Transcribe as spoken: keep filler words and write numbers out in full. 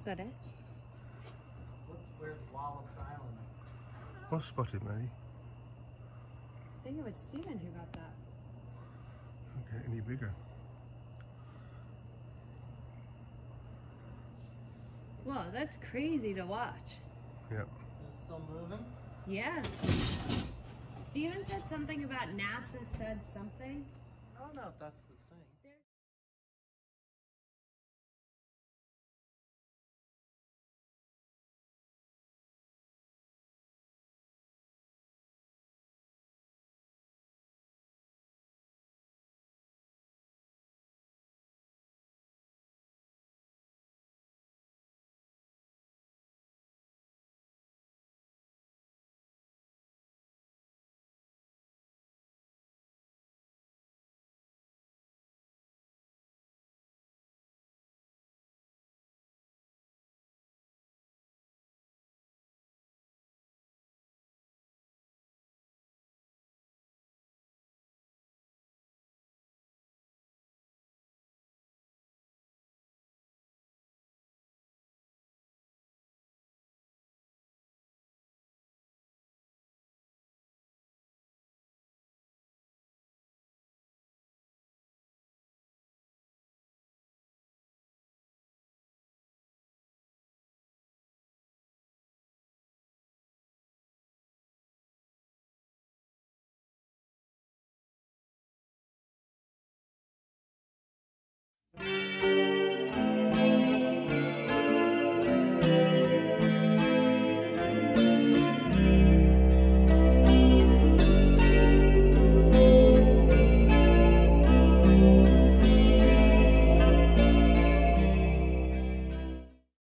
that it? What's where's Wallops Island? Well spotted, Maddie. I think it was Steven who got that. Okay, any bigger? Whoa, that's crazy to watch. Yeah. Is it still moving? Yeah. Steven said something about NASA said something. I don't know if that's